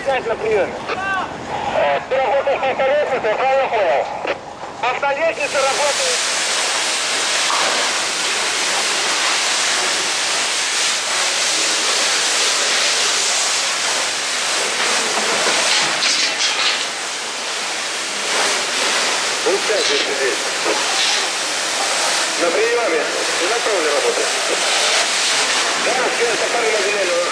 связь на приеме. Ты работаешь на автолестнице, я правильно понял? Автолестница работает. Пускайте здесь. На приеме. Куда проводы работает? Да, все, это парень на